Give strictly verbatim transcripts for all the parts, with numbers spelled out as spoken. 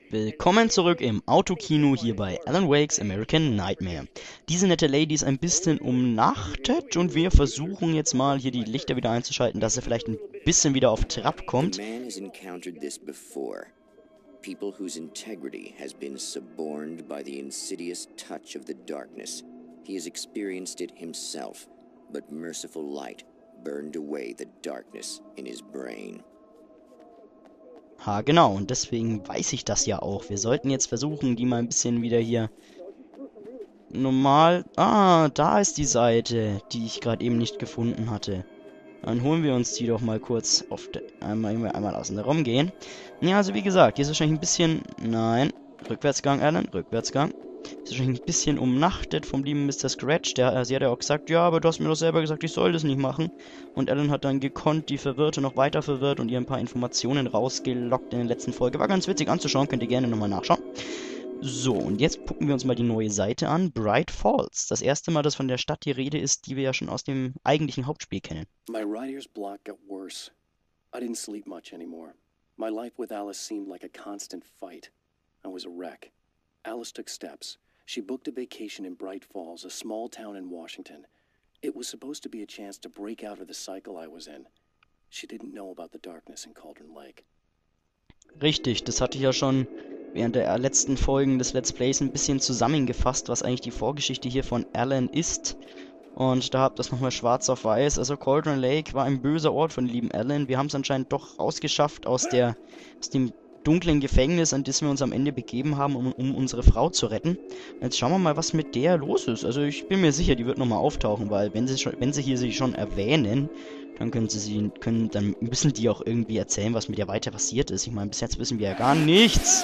Willkommen zurück im Autokino hier bei Alan Wake's American Nightmare. Diese nette Lady ist ein bisschen umnachtet und wir versuchen jetzt mal hier die Lichter wieder einzuschalten, dass er vielleicht ein bisschen wieder auf Trab kommt. The man has encountered this before. People whose integrity has been suborned by the insidious touch of the darkness. He has experienced it himself, but merciful light burned away the darkness in his brain. Ha, genau, und deswegen weiß ich das ja auch. Wir sollten jetzt versuchen, die mal ein bisschen wieder hier normal... Ah, da ist die Seite, die ich gerade eben nicht gefunden hatte. Dann holen wir uns die doch mal kurz auf der... Einmal, einmal außen herum gehen. Ja, also wie gesagt, hier ist wahrscheinlich ein bisschen... Nein, Rückwärtsgang, Alan, Rückwärtsgang. Ist wahrscheinlich ein bisschen umnachtet vom lieben Mister Scratch. Der, äh, sie hat ja auch gesagt, ja, aber du hast mir doch selber gesagt, ich soll das nicht machen. Und Alan hat dann gekonnt die Verwirrte noch weiter verwirrt und ihr ein paar Informationen rausgelockt in der letzten Folge. War ganz witzig anzuschauen, könnt ihr gerne nochmal nachschauen. So, und jetzt gucken wir uns mal die neue Seite an. Bright Falls. Das erste Mal, dass von der Stadt die Rede ist, die wir ja schon aus dem eigentlichen Hauptspiel kennen. My writer's block got worse. I didn't sleep much anymore. My life with Alice seemed like a constant fight. I was a wreck. Alice took steps. She booked a vacation in Bright Falls, a small town in Washington. It was supposed to be a chance to break out of the cycle I was in. She didn't know about the darkness in Cauldron Lake. Richtig, das hatte ich ja schon während der letzten Folgen des Let's Plays ein bisschen zusammengefasst, was eigentlich die Vorgeschichte hier von Alan ist. Und da habt ihr das nochmal schwarz auf weiß. Also Cauldron Lake war ein böser Ort von lieben Alan. Wir haben es anscheinend doch rausgeschafft aus der, aus dem dunklen Gefängnis, an das wir uns am Ende begeben haben, um, um unsere Frau zu retten. Und jetzt schauen wir mal, was mit der los ist. Also ich bin mir sicher, die wird nochmal auftauchen, weil wenn sie schon, wenn sie hier sich schon erwähnen, dann können sie sie, können, dann müssen die auch irgendwie erzählen, was mit ihr weiter passiert ist. Ich meine, bis jetzt wissen wir ja gar nichts.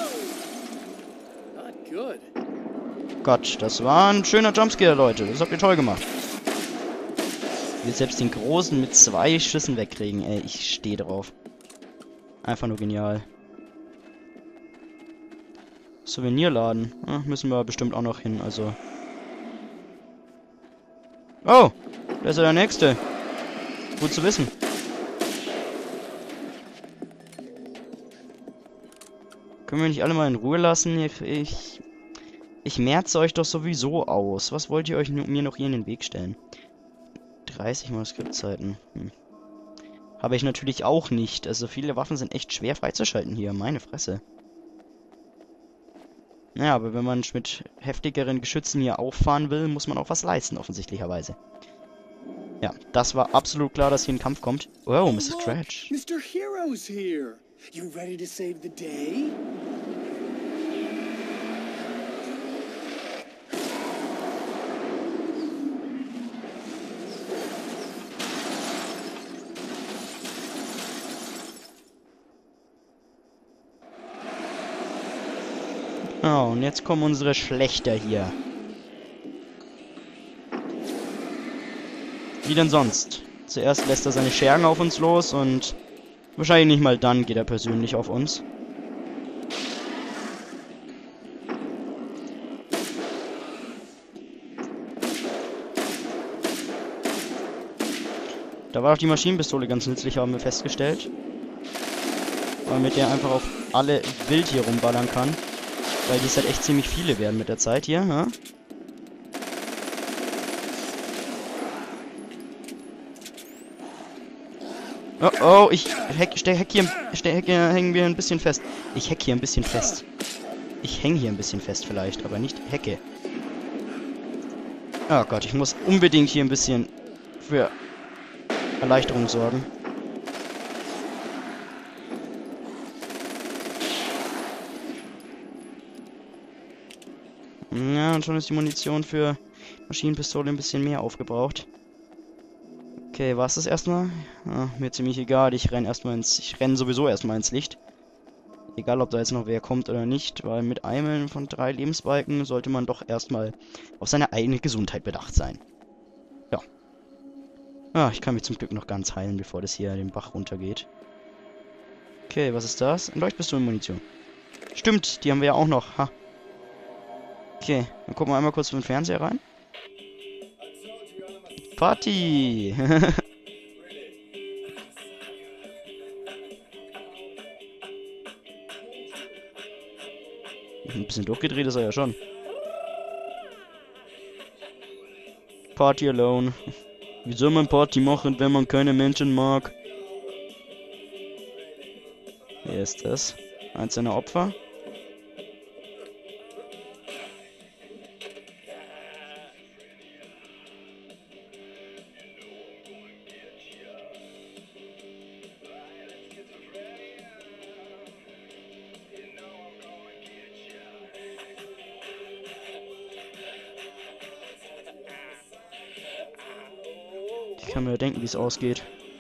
Gott, das war ein schöner Jumpscare, Leute. Das habt ihr toll gemacht. Wir selbst den Großen mit zwei Schüssen wegkriegen. Ey, ich stehe drauf. Einfach nur genial. Souvenirladen. Ja, müssen wir bestimmt auch noch hin, also. Oh! Da ist ja der Nächste. Gut zu wissen. Können wir nicht alle mal in Ruhe lassen? Ich... Ich, ich merze euch doch sowieso aus. Was wollt ihr euch mir noch hier in den Weg stellen? dreißig Manuskriptzeiten. Hm. Habe ich natürlich auch nicht. Also viele Waffen sind echt schwer freizuschalten hier. Meine Fresse. Naja, aber wenn man mit heftigeren Geschützen hier auffahren will, muss man auch was leisten, offensichtlicherweise. Ja, das war absolut klar, dass hier ein Kampf kommt. Oh, Mister Scratch. Mister Hero's here. You ready to save the day? Oh, und jetzt kommen unsere Schlechter hier. Wie denn sonst? Zuerst lässt er seine Schergen auf uns los und wahrscheinlich nicht mal dann geht er persönlich auf uns. Da war auch die Maschinenpistole ganz nützlich, haben wir festgestellt. Weil mit der einfach auf alle wild hier rumballern kann. Weil dies halt echt ziemlich viele werden mit der Zeit hier, ne? Oh, oh, ich hack, steh, hack hier, steh, hack hier, hängen wir ein bisschen fest. Ich hack hier ein bisschen fest. Ich hänge hier ein bisschen fest vielleicht, aber nicht hacke. Oh Gott, ich muss unbedingt hier ein bisschen für Erleichterung sorgen. Ja, und schon ist die Munition für Maschinenpistole ein bisschen mehr aufgebraucht. Okay, war es das erstmal? Ah, mir ziemlich egal, ich renn erstmal ins. Ich renn sowieso erstmal ins Licht. Egal, ob da jetzt noch wer kommt oder nicht, weil mit einem von drei Lebensbalken sollte man doch erstmal auf seine eigene Gesundheit bedacht sein. Ja. Ah, ich kann mich zum Glück noch ganz heilen, bevor das hier den Bach runtergeht. Okay, was ist das? Ein Leuchtpistolenmunition. Stimmt, die haben wir ja auch noch. Ha. Okay, dann gucken wir einmal kurz in den Fernseher rein. Party! Ein bisschen durchgedreht ist er ja schon. Party alone. Wie soll man Party machen, wenn man keine Menschen mag? Wer ist das? Eins seiner Opfer? Ich kann mir denken, wie es ausgeht.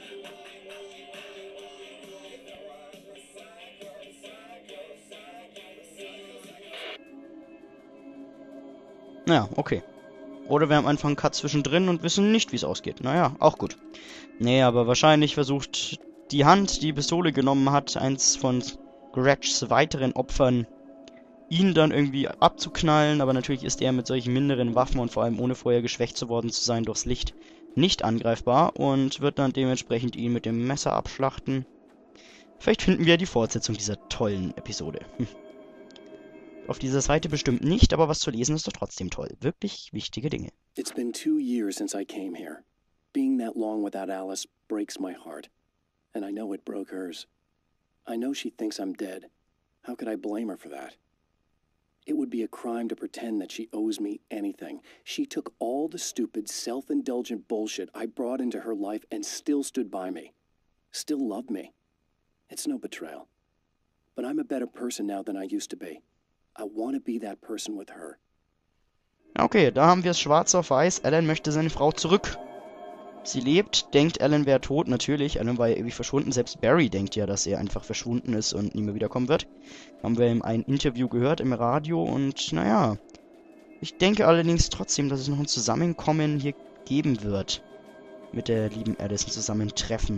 Naja, okay. Oder wir haben einfach einen Cut zwischendrin und wissen nicht, wie es ausgeht. Naja, auch gut. Nee, aber wahrscheinlich versucht die Hand, die Pistole genommen hat, eins von Gretchs weiteren Opfern, ihn dann irgendwie abzuknallen. Aber natürlich ist er mit solchen minderen Waffen und vor allem ohne vorher geschwächt zu worden zu sein durchs Licht nicht angreifbar und wird dann dementsprechend ihn mit dem Messer abschlachten. Vielleicht finden wir die Fortsetzung dieser tollen Episode. Hm. Auf dieser Seite bestimmt nicht, aber was zu lesen ist doch trotzdem toll. Wirklich wichtige Dinge. It's been two years since I came here. Being that long without Alice breaks my heart. And I know it broke hers. I know she thinks I'm dead. How could I blame her for that? It would be a crime to pretend that she owes me anything. She took all the stupid, self-indulgent bullshit I brought into her life and still stood by me. Still loved me. It's no betrayal. But I'm a better person now than I used to be. I want to be that person with her. Okay, da haben wir es schwarz auf weiß. Alan möchte seine Frau zurück. Sie lebt, denkt, Alan wäre tot. Natürlich, Alan war ja ewig verschwunden. Selbst Barry denkt ja, dass er einfach verschwunden ist und nie mehr wiederkommen wird. Haben wir in einem Interview gehört im Radio und naja. Ich denke allerdings trotzdem, dass es noch ein Zusammenkommen hier geben wird. Mit der lieben Alice, ein Zusammentreffen.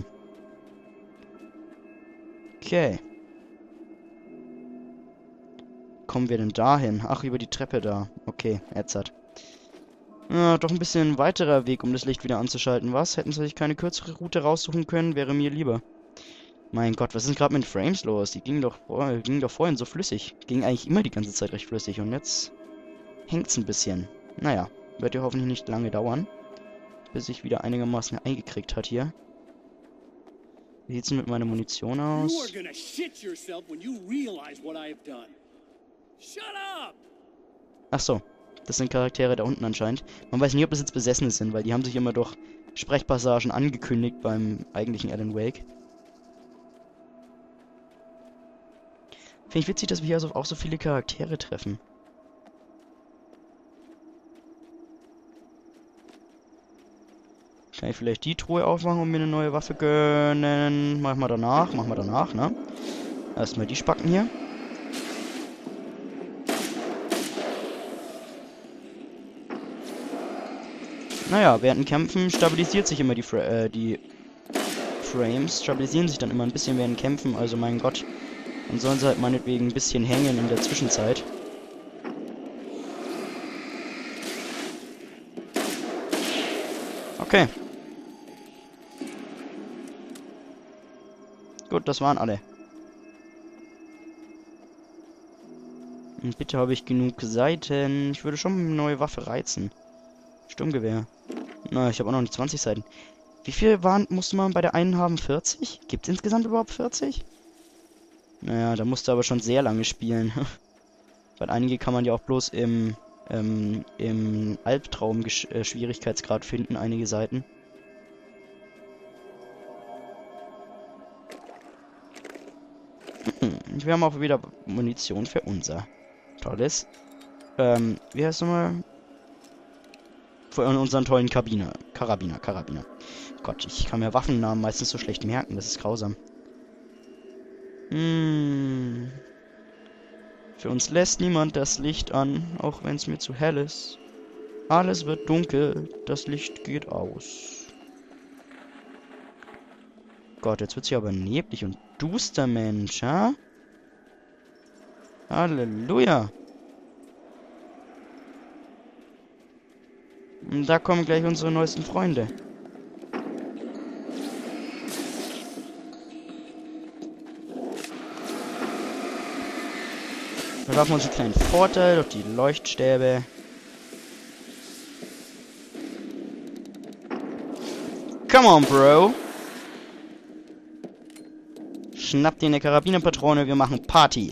Okay. Kommen wir denn dahin? Ach, über die Treppe da. Okay, Edzard. Ja, doch ein bisschen weiterer Weg, um das Licht wieder anzuschalten. Was? Hätten sie sich keine kürzere Route raussuchen können? Wäre mir lieber. Mein Gott, was ist denn gerade mit den Frames los? Die gingen doch, oh, die gingen doch vorhin so flüssig. Ging eigentlich immer die ganze Zeit recht flüssig. Und jetzt hängt's ein bisschen. Naja, wird ja hoffentlich nicht lange dauern, bis sich wieder einigermaßen eingekriegt hat hier. Wie sieht's denn mit meiner Munition aus? You are gonna shit yourself when you realize what I have done. Shut up! Ach so, das sind Charaktere da unten anscheinend. Man weiß nicht, ob das jetzt Besessene sind, weil die haben sich immer durch Sprechpassagen angekündigt beim eigentlichen Alan Wake. Finde ich witzig, dass wir hier also auch so viele Charaktere treffen. Kann ich vielleicht die Truhe aufmachen und mir eine neue Waffe gönnen? Machen wir danach, machen wir danach, ne? Erstmal die Spacken hier. Naja, während den Kämpfen stabilisiert sich immer die, Fra äh, die Frames, stabilisieren sich dann immer ein bisschen während Kämpfen, also mein Gott. Dann sollen sie halt meinetwegen ein bisschen hängen in der Zwischenzeit. Okay. Gut, das waren alle. Und bitte habe ich genug Seiten. Ich würde schon eine neue Waffe reizen. Sturmgewehr. Na, ich habe auch noch nicht zwanzig Seiten. Wie viel waren, musste man bei der einen haben? vierzig? Gibt es insgesamt überhaupt vierzig? Naja, da musste aber schon sehr lange spielen. Weil einige kann man ja auch bloß im, ähm, im Albtraum-Schwierigkeitsgrad finden, einige Seiten. Wir haben auch wieder Munition für unser tolles, ähm, wie heißt es nochmal? Für unseren tollen Kabiner. Karabiner, Karabiner. Gott, ich kann mir Waffennamen meistens so schlecht merken, das ist grausam. Hm. Für uns lässt niemand das Licht an, auch wenn es mir zu hell ist. Alles wird dunkel, das Licht geht aus. Gott, jetzt wird's hier aber neblig und duster, Mensch, ha? Halleluja! Und da kommen gleich unsere neuesten Freunde. schaffen wir uns einen kleinen Vorteil durch die Leuchtstäbe. Come on, Bro. Schnapp dir eine Karabinerpatrone, wir machen Party.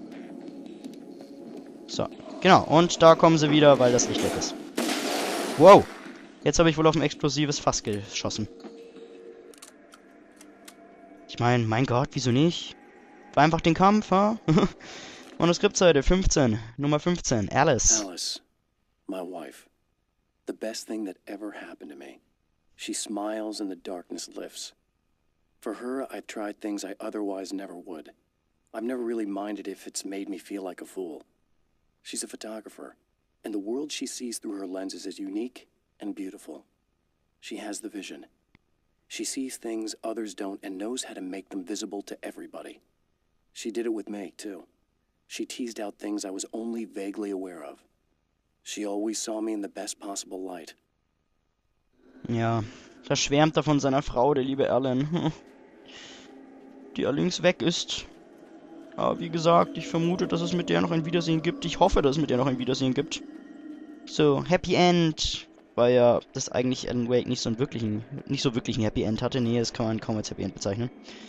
So, genau. Und da kommen sie wieder, weil das Licht weg ist. Wow. Jetzt habe ich wohl auf ein explosives Fass geschossen. Ich meine, mein Gott, wieso nicht? War einfach den Kampf, ha? Manuskriptseite fünfzehn, Nummer fünfzehn, Alice. Alice, my wife. The best thing that ever happened to me. She smiles and the darkness lifts. For her, I've tried things I otherwise never would. I've never really minded if it's made me feel like a fool. She's a photographer, and the world she sees through her lenses is unique and beautiful. She has the vision. She sees things others don't and knows how to make them visible to everybody. She did it with me, too. She teased out things I was only vaguely aware of. She always saw me in the best possible light. Ja, da schwärmt er von seiner Frau, der liebe Alan. Die allerdings weg ist. Aber wie gesagt, ich vermute, dass es mit der noch ein Wiedersehen gibt. Ich hoffe, dass es mit der noch ein Wiedersehen gibt. So, Happy End. Weil ja das eigentlich Alan Wake nicht so einen wirklichen, nicht so wirklich ein Happy End hatte. Nee, das kann man kaum als Happy End bezeichnen.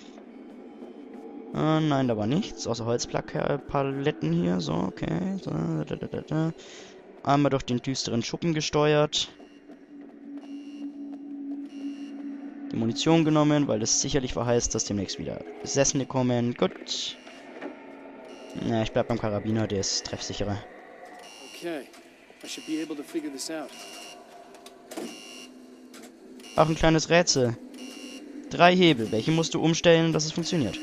Äh, nein, da war nichts. Außer Holzpaletten hier. So, okay. So, da, da, da, da. Einmal durch den düsteren Schuppen gesteuert. Die Munition genommen, weil das sicherlich verheißt, dass demnächst wieder Besessene kommen. Gut. Na, ich bleib beim Karabiner, der ist treffsicherer. Okay, I should be able to figure this out. Auch ein kleines Rätsel. Drei Hebel. Welche musst du umstellen, dass es funktioniert?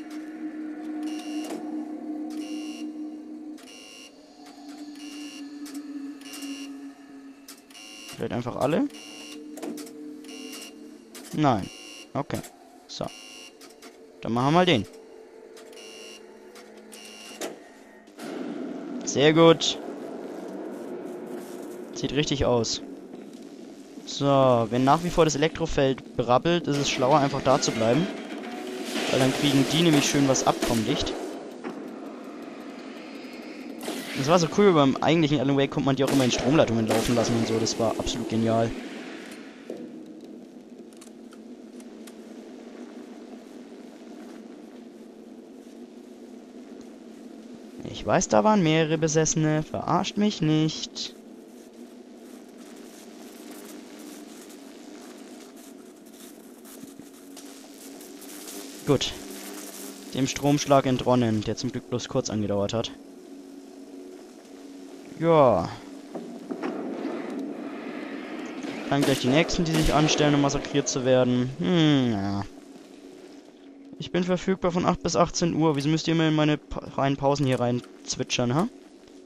Vielleicht einfach alle? Nein. Okay. So. Dann machen wir mal den. Sehr gut. Sieht richtig aus. So, wenn nach wie vor das Elektrofeld brabbelt, ist es schlauer, einfach da zu bleiben. Weil dann kriegen die nämlich schön was ab vom Licht. Das war so cool, beim eigentlichen Alan Wake konnte man die auch immer in Stromleitungen laufen lassen und so. Das war absolut genial. Ich weiß, da waren mehrere Besessene. Verarscht mich nicht. Gut. Dem Stromschlag entronnen, der zum Glück bloß kurz angedauert hat. Ja. Dann gleich die nächsten, die sich anstellen, um massakriert zu werden. Hm, ja. Ich bin verfügbar von acht bis achtzehn Uhr. Wieso müsst ihr immer in meine pa reinen Pausen hier rein zwitschern, ha?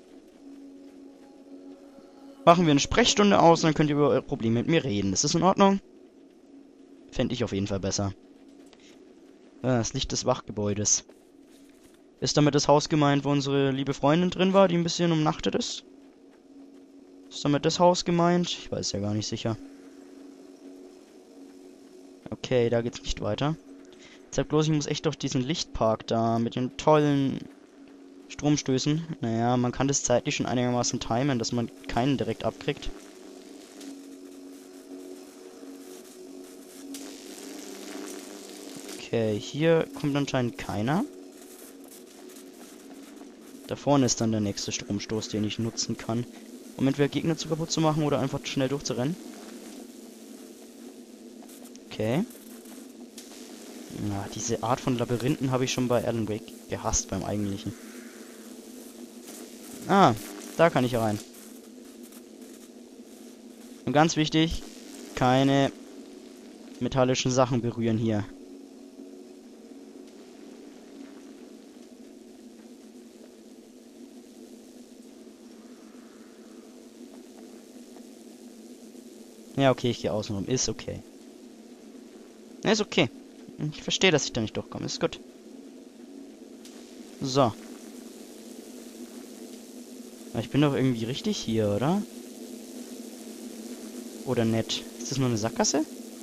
Machen wir eine Sprechstunde aus, dann könnt ihr über eure Probleme mit mir reden. Ist das in Ordnung? Fände ich auf jeden Fall besser. Ah, das Licht des Wachgebäudes. Ist damit das Haus gemeint, wo unsere liebe Freundin drin war, die ein bisschen umnachtet ist? Ist damit das Haus gemeint? Ich weiß ja gar nicht sicher. Okay, da geht's nicht weiter. Deshalb bloß, ich muss echt durch diesen Lichtpark da mit den tollen Stromstößen. Naja, man kann das zeitlich schon einigermaßen timen, dass man keinen direkt abkriegt. Okay, hier kommt anscheinend keiner. Da vorne ist dann der nächste Stromstoß, den ich nutzen kann, um entweder Gegner zu kaputt zu machen oder einfach schnell durchzurennen. Okay. Ja, diese Art von Labyrinthen habe ich schon bei Alan Wake gehasst, beim eigentlichen. Ah, da kann ich rein. Und ganz wichtig, keine metallischen Sachen berühren hier. Ja, okay, ich gehe außenrum. Ist okay. Ja, ist okay. Ich verstehe, dass ich da nicht durchkomme. Ist gut. So. Aber ich bin doch irgendwie richtig hier, oder? Oder nett? Ist das nur eine Sackgasse?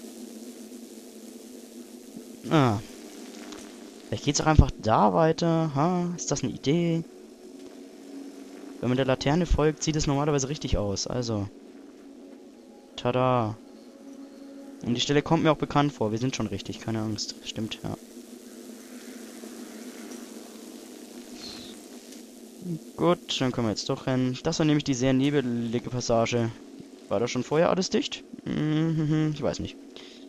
Ah. Vielleicht geht's auch einfach da weiter. Ha? Ist das eine Idee? Wenn man der Laterne folgt, sieht es normalerweise richtig aus. Also. Tada. Und die Stelle kommt mir auch bekannt vor. Wir sind schon richtig, keine Angst. Stimmt, ja. Gut, dann können wir jetzt doch rennen. Das war nämlich die sehr nebelige Passage. War da schon vorher alles dicht? Hm, ich weiß nicht.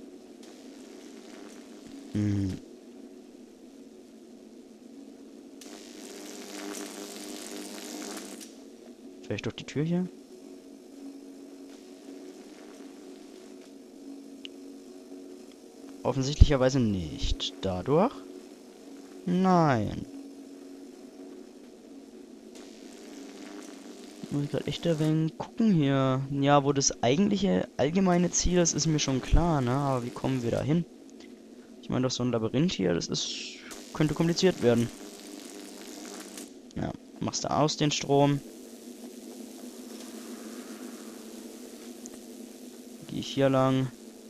Hm. Vielleicht durch die Tür hier? Offensichtlicherweise nicht. Dadurch? Nein. Muss ich gerade echt ein wenig gucken hier. Ja, wo das eigentliche allgemeine Ziel ist, ist mir schon klar, ne? Aber wie kommen wir da hin? Ich meine doch, so ein Labyrinth hier, das ist... könnte kompliziert werden. Ja, machst du aus den Strom. Gehe ich hier lang.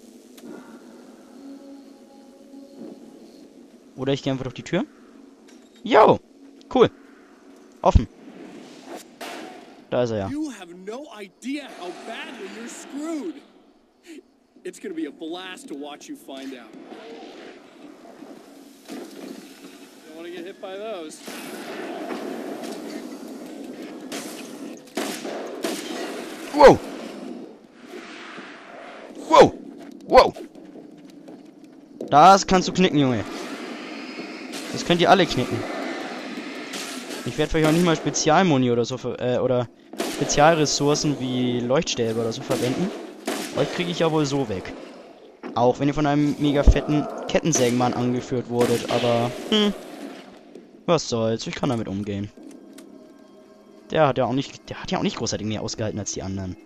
Oder ich gehe einfach durch die Tür. Jo! Cool. Offen. Da ist er ja. You have no idea how badly you're screwed. It's gonna be a blast to watch you find out. Don't want to get hit by those. Wow! Wow! Wow! Das kannst du knicken, Junge. Das könnt ihr alle knicken. Ich werde vielleicht auch nicht mal Spezialmuni oder so, für, äh, oder Spezialressourcen wie Leuchtstäbe oder so verwenden. Euch kriege ich ja wohl so weg. Auch wenn ihr von einem mega fetten Kettensägenmann angeführt wurdet, aber, hm, was soll's, ich kann damit umgehen. Der hat ja auch nicht, der hat ja auch nicht großartig mehr ausgehalten als die anderen.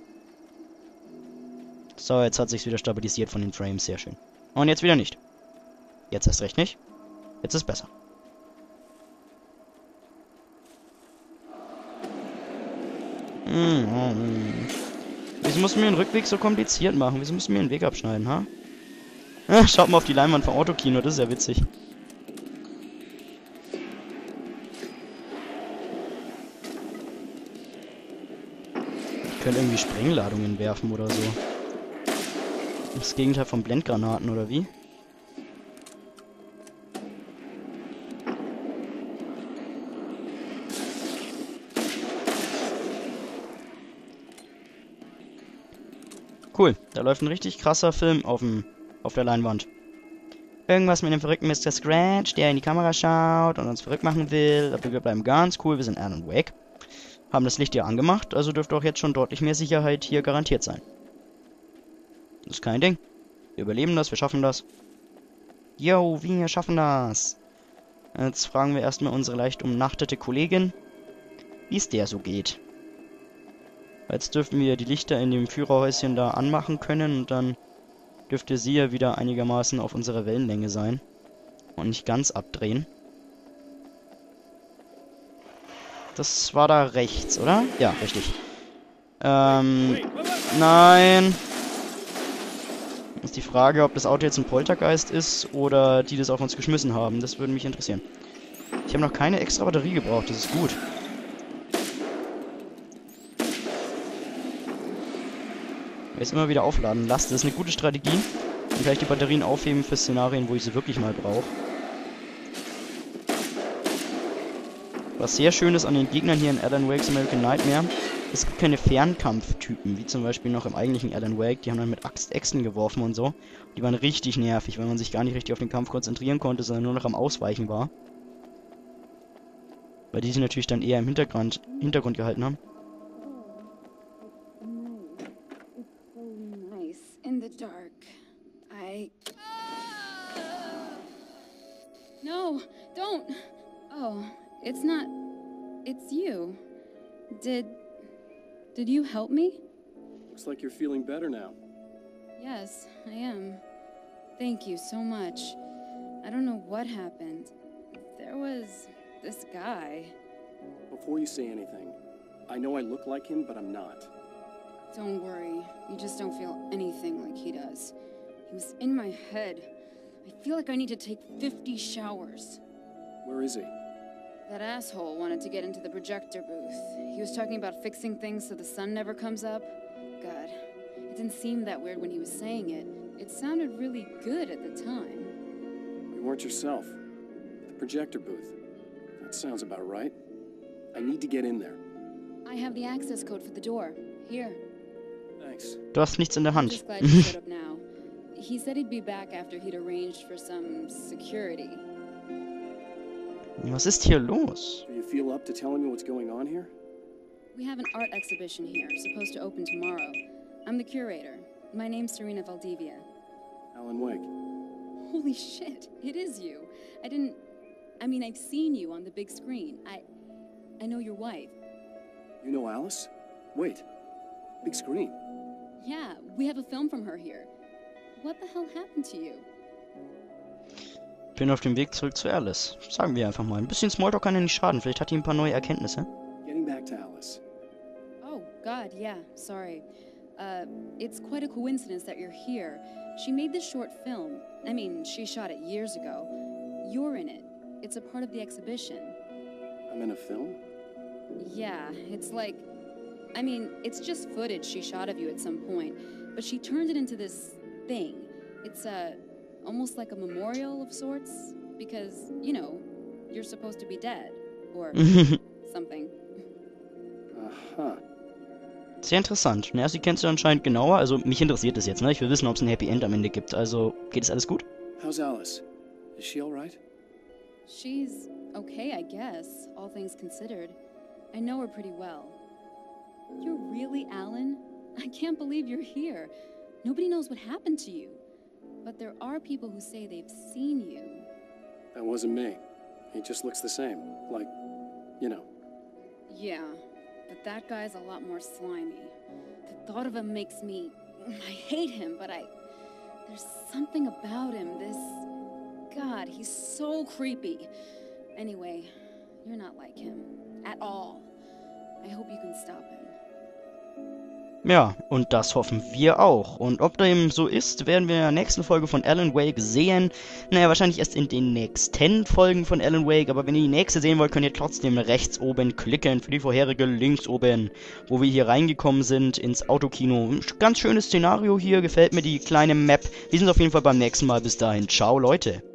So, jetzt hat sich's wieder stabilisiert von den Frames, sehr schön. Und jetzt wieder nicht. Jetzt erst recht nicht. Jetzt ist besser. Hm, hm. Wieso muss man mir den Rückweg so kompliziert machen? Wieso muss man mir den Weg abschneiden, ha? Ah, schaut mal auf die Leinwand vom Autokino, das ist ja witzig. Ich könnte irgendwie Sprengladungen werfen oder so. Das Gegenteil von Blendgranaten, oder wie? Cool, da läuft ein richtig krasser Film auf, dem, auf der Leinwand. Irgendwas mit dem verrückten Mister Scratch, der in die Kamera schaut und uns verrückt machen will. Aber wir bleiben ganz cool, wir sind Alan Wake. Haben das Licht hier angemacht, also dürfte auch jetzt schon deutlich mehr Sicherheit hier garantiert sein. Das ist kein Ding. Wir überleben das, wir schaffen das. Yo, wir schaffen das. Jetzt fragen wir erstmal unsere leicht umnachtete Kollegin, wie es der so geht. Jetzt dürfen wir die Lichter in dem Führerhäuschen da anmachen können und dann dürfte sie ja wieder einigermaßen auf unserer Wellenlänge sein. Und nicht ganz abdrehen. Das war da rechts, oder? Ja, richtig. Ähm, nein. Ist die Frage, ob das Auto jetzt ein Poltergeist ist oder die das auf uns geschmissen haben. Das würde mich interessieren. Ich habe noch keine extra Batterie gebraucht, das ist gut. Jetzt immer wieder aufladen lasst. Das ist eine gute Strategie. Und gleich die Batterien aufheben für Szenarien, wo ich sie wirklich mal brauche. Was sehr schön ist an den Gegnern hier in Alan Wake's American Nightmare, es gibt keine Fernkampftypen, wie zum Beispiel noch im eigentlichen Alan Wake. Die haben dann mit Axt Äxten geworfen und so. Die waren richtig nervig, weil man sich gar nicht richtig auf den Kampf konzentrieren konnte, sondern nur noch am Ausweichen war. Weil die sich natürlich dann eher im Hintergrund, Hintergrund gehalten haben. In the dark, I... No, don't! Oh, it's not... It's you. Did... Did you help me? Looks like you're feeling better now. Yes, I am. Thank you so much. I don't know what happened. There was... this guy. Before you say anything, I know I look like him, but I'm not. Don't worry, you just don't feel anything like he does. He was in my head. I feel like I need to take fifty showers. Where is he? That asshole wanted to get into the projector booth. He was talking about fixing things so the sun never comes up. God, it didn't seem that weird when he was saying it. It sounded really good at the time. You weren't yourself. The projector booth. That sounds about right. I need to get in there. I have the access code for the door. Here. Thanks. Du hast nichts in der I'm Hand. just glad you showed up now. He said he'd be back after he'd arranged for some security. Was ist hier los? Do you feel up to telling me what's going on here? We have an art exhibition here, supposed to open tomorrow. I'm the curator. My name's Serena Valdivia. Alan Wake. Holy shit, it is you. I didn't... I mean, I've seen you on the big screen. I... I know your wife. You know Alice? Wait. Big screen. Yeah, we have a film from her here. What the hell happened to you? Bin auf dem Weg zurück zu Alice. Sagen wir einfach mal. Ein bisschen Smalltalk kann ja nicht schaden. Vielleicht hat die ein paar neue Erkenntnisse. Getting back to Alice. Oh, God, yeah, sorry. Uh, it's quite a coincidence that you're here. She made this short film. I mean, she shot it years ago. You're in it. It's a part of the exhibition. I'm in a film? Yeah, it's like... I mean, it's just footage she shot of you at some point, but she turned it into this thing. It's, uh, almost like a memorial of sorts, because, you know, you're supposed to be dead, or something. Aha. Sehr interessant. Naja, sie kennt sie anscheinend genauer, also mich interessiert das jetzt, ne? Ich will wissen, ob es ein Happy End am Ende gibt, also geht es alles gut? How's Alice? Is she alright? She's okay, I guess, all things considered. I know her pretty well. You're really Alan? I can't believe you're here. Nobody knows what happened to you. But there are people who say they've seen you. That wasn't me. He just looks the same. Like, you know. Yeah, but that guy's a lot more slimy. The thought of him makes me... I hate him, but I... There's something about him, this... God, he's so creepy. Anyway, you're not like him. At all. I hope you can stop him. Ja, und das hoffen wir auch. Und ob dem so ist, werden wir in der nächsten Folge von Alan Wake sehen. Naja, wahrscheinlich erst in den nächsten Folgen von Alan Wake. Aber wenn ihr die nächste sehen wollt, könnt ihr trotzdem rechts oben klicken für die vorherige links oben, wo wir hier reingekommen sind ins Autokino. Ganz schönes Szenario hier, gefällt mir die kleine Map. Wir sehen uns auf jeden Fall beim nächsten Mal. Bis dahin, ciao Leute.